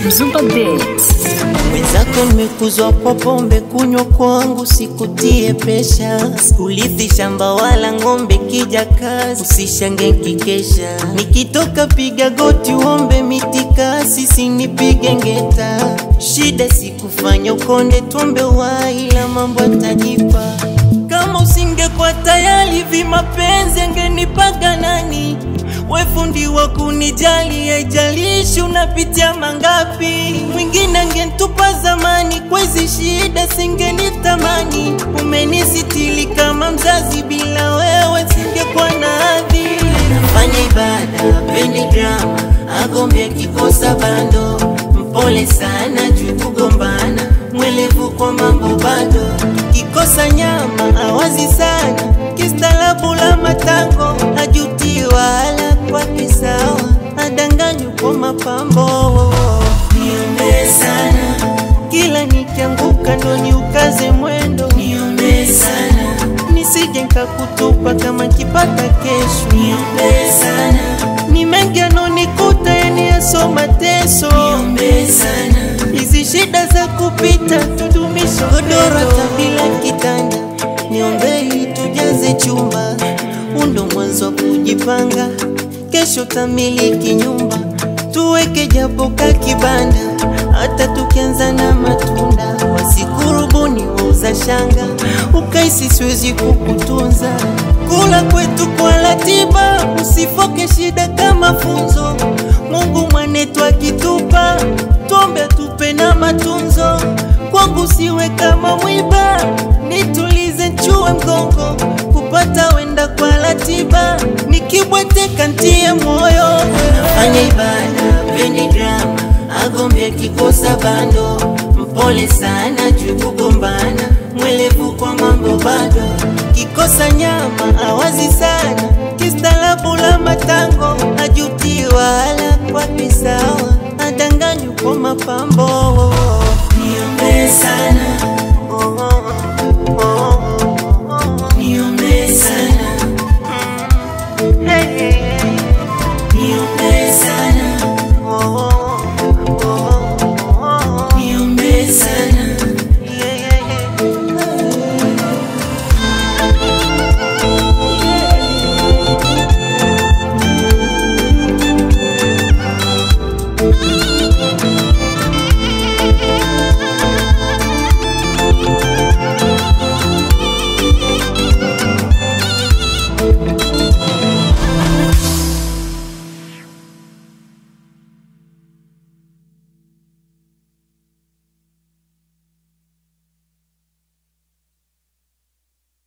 Mzumba Beats. Wenzako nimekuzwa kwa pombe, kunywa kwangu sikutie presha. Sikulithi shamba wala ngombe, kija kazi usishange kikesha. Nikitoka piga goti uombe mitikasi, sinipige ngeta. Shida sikufanya ukonde, tuombe waila mambo atajipa. Kama usingekuwa tayari vimapenzi angenipaga nani? We fundi wa kunijali, haijalishi unapitia mangapi. Mwingine angenitupa zamani, kwa hizi shida singenitamani. Umenisitili kama mzazi, bila wewe singekuwa na hadhi. Nafanya ibada, pendi drama, agombe kikosa bando. Mpole sana juu kugombana, mwelevu kwa mambo bado. Kikosa nyama, awazi sana, kistaarabu la matango. Hajuti wala kwa kisawa, adanganyu kwa mapambo. Niombe sana, kila nikianguka ndo niukaze mwendo. Niombe sana, nisije nikakutupa kama kipata kesho. Niombe sana, ni mengi yanonikuta yaniaso mateso. Niombe sana, hizi shida za kupita tudumisho godoro tabila kitanda. Niombe tujaze chumba, undo mwanzo kujipanga. Kesho tamiliki nyumba, tuweke japo kakibanda. Hata tukianza na matunda, wasikurubuni wauza shanga. Ukaisi siwezi kukutunza, kula kwetu kwa ratiba. Usifoke shida kama funzo, Mungu mwanetu akitupa, tuombe tupe na matunzo. Kwangu siwe kama mwiba, nitulize nchue mgongo. Kupata wenda kwa ratiba, nikibweteka ntie moyo. Nafanya ibada, pendi drama, agombe kikosa bando. Mpole sana juu kugombana, mwelevu kwa mambo bado. Kikosa nyama, awazi sana, kistaarabu la matango. Hajuti wala kwa pisawa, adanganyu kwa mapambo. Niombe sana,